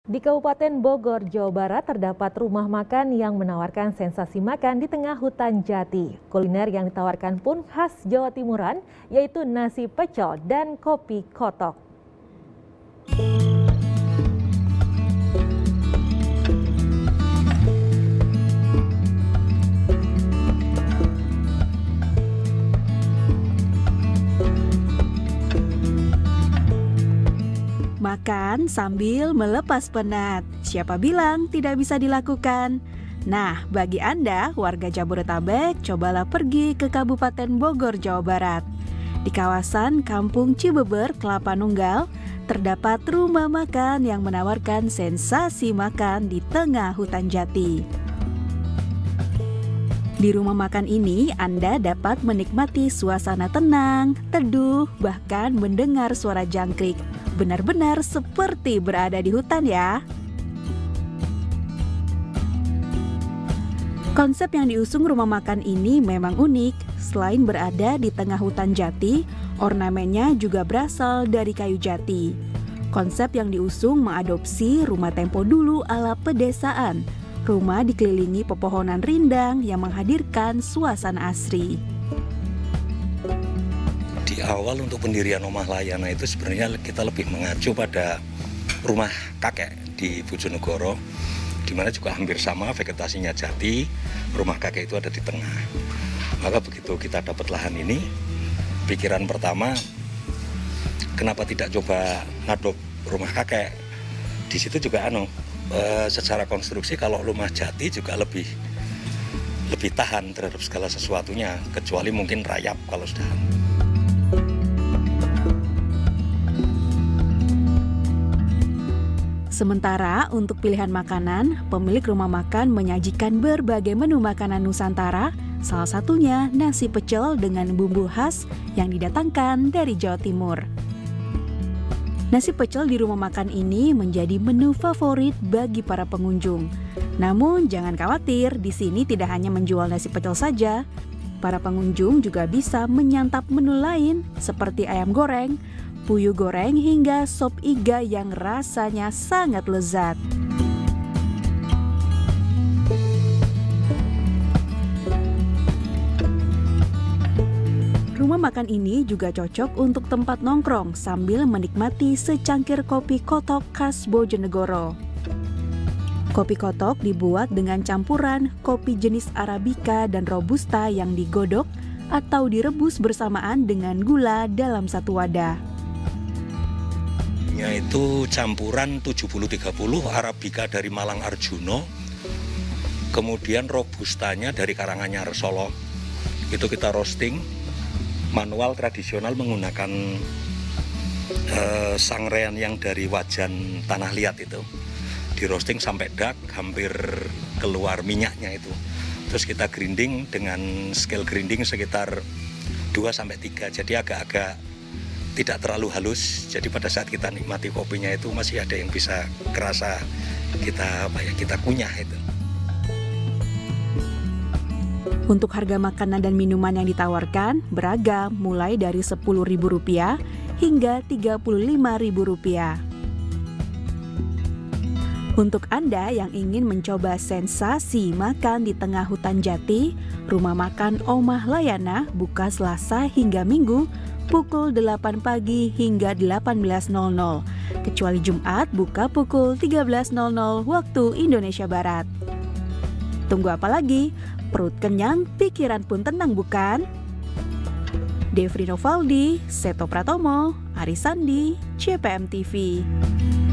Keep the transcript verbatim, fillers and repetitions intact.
Di Kabupaten Bogor, Jawa Barat terdapat rumah makan yang menawarkan sensasi makan di tengah hutan jati. Kuliner yang ditawarkan pun khas Jawa Timuran, yaitu nasi pecel dan kopi kotok. Makan sambil melepas penat. Siapa bilang tidak bisa dilakukan? Nah, bagi Anda, warga Jabodetabek, cobalah pergi ke Kabupaten Bogor, Jawa Barat. Di kawasan Kampung Cibeber, Kelapa Nunggal, terdapat rumah makan yang menawarkan sensasi makan di tengah hutan jati. Di rumah makan ini, Anda dapat menikmati suasana tenang, teduh, bahkan mendengar suara jangkrik. Benar-benar seperti berada di hutan ya. Konsep yang diusung rumah makan ini memang unik. Selain berada di tengah hutan jati, ornamennya juga berasal dari kayu jati. Konsep yang diusung mengadopsi rumah tempo dulu ala pedesaan. Rumah dikelilingi pepohonan rindang yang menghadirkan suasana asri. Di awal untuk pendirian Omah Layana itu sebenarnya kita lebih mengacu pada rumah kakek di Bojonegoro, di mana juga hampir sama vegetasinya jati, rumah kakek itu ada di tengah. Maka begitu kita dapat lahan ini, pikiran pertama, kenapa tidak coba ngadop rumah kakek? Di situ juga anu, e, secara konstruksi kalau rumah jati juga lebih lebih tahan terhadap segala sesuatunya, kecuali mungkin rayap kalau sudah. Sementara untuk pilihan makanan, pemilik rumah makan menyajikan berbagai menu makanan Nusantara, salah satunya nasi pecel dengan bumbu khas yang didatangkan dari Jawa Timur. Nasi pecel di rumah makan ini menjadi menu favorit bagi para pengunjung. Namun jangan khawatir, di sini tidak hanya menjual nasi pecel saja. Para pengunjung juga bisa menyantap menu lain seperti ayam goreng, puyuh goreng hingga sop iga yang rasanya sangat lezat. Rumah makan ini juga cocok untuk tempat nongkrong sambil menikmati secangkir kopi kotok khas Bojonegoro. Kopi kotok dibuat dengan campuran kopi jenis Arabica dan Robusta yang digodok atau direbus bersamaan dengan gula dalam satu wadah. Itu campuran tujuh puluh tiga puluh Arabica dari Malang Arjuno, kemudian Robustanya dari Karanganyar Solo. Itu kita roasting manual tradisional menggunakan eh, sangrean yang dari wajan tanah liat itu. Di roasting sampai dark, hampir keluar minyaknya itu. Terus kita grinding dengan scale grinding sekitar dua sampai tiga, jadi agak-agak tidak terlalu halus, jadi pada saat kita nikmati kopinya itu masih ada yang bisa kerasa kita apa ya kita kunyah itu. Untuk harga makanan dan minuman yang ditawarkan beragam, mulai dari sepuluh ribu rupiah hingga tiga puluh lima ribu rupiah. Untuk Anda yang ingin mencoba sensasi makan di tengah hutan jati, rumah makan Omah Layana buka Selasa hingga Minggu pukul delapan pagi hingga delapan belas nol nol, kecuali Jumat buka pukul tiga belas nol nol waktu Indonesia Barat. Tunggu apa lagi? Perut kenyang, pikiran pun tenang bukan? Devri Novaldi, Seto Pratomo, Arisandi, C P M T V.